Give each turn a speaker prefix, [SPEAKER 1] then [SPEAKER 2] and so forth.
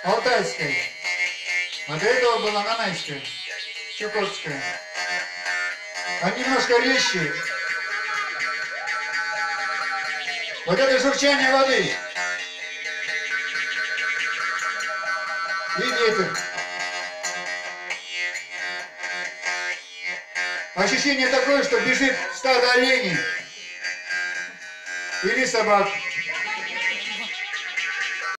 [SPEAKER 1] алтайская. А до этого была нанайская, чукотская. Они немножко резче. Вот это журчание воды. И ветер. Ощущение такое, что бежит стадо оленей или собак.